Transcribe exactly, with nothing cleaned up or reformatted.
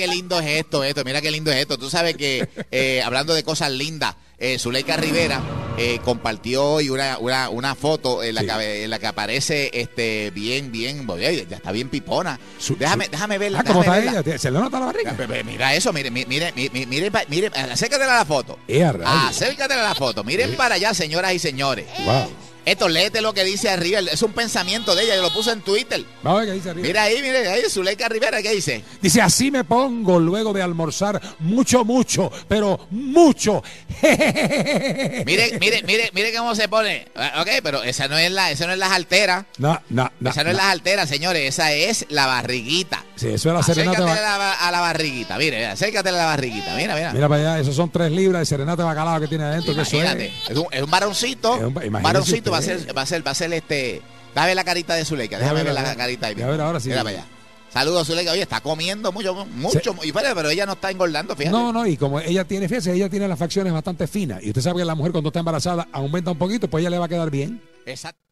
qué lindo es esto, esto, mira qué lindo es esto. Tú sabes que, eh, hablando de cosas lindas, eh, Zuleika Rivera eh, compartió hoy una, una, una foto en la, Sí. que, en la que aparece este bien, bien, oye, ya está bien pipona. Su- déjame, su- déjame verla. Ah, ¿cómo déjame está verla. ella? ¿Se le nota la barriga? Ve- ve- Mira eso, mire, mire, mire, mire, mire, pa- mire, acércatela a la foto. Eh, a rayos. Acércatela a la foto. Miren para allá, señoras y señores. Wow. Esto, léete lo que dice arriba. Es un pensamiento de ella. Yo lo puse en Twitter. Vamos a ver qué dice arriba. Mira ahí, mire ahí, Zuleika Rivera, ¿qué dice? Dice, así me pongo luego de almorzar mucho, mucho, pero mucho. Mire, mire, mire, mire cómo se pone. Ah, Ok, pero esa no es la, esa no es las alteras. No, no, no. Esa no es no. las alteras, señores. Esa es la barriguita. Sí, eso es la serenata. Acércate de a la, a la barriguita. Mire, mira, acércate a la barriguita. Mira, mira. Mira para allá, esos son tres libras de serenata de bacalao que tiene adentro. Que eso Imagínate. es. Es un, es un varoncito. Es un- Un, imagínese varoncito va a usted. ser, va a ser, va a ser este. Déjame ver la carita de Zuleika. Déjame Déjame ver ver, la déjame- carita ahí. déjame ver ahora sí. Mira para allá. Saludos, Zuleika. Oye, está comiendo mucho, mucho. Y espérate, pero ella no está engordando, fíjate. No, no, y como ella tiene, fíjese, ella tiene las facciones bastante finas. Y usted sabe que la mujer cuando está embarazada aumenta un poquito, pues ella le va a quedar bien. Exacto.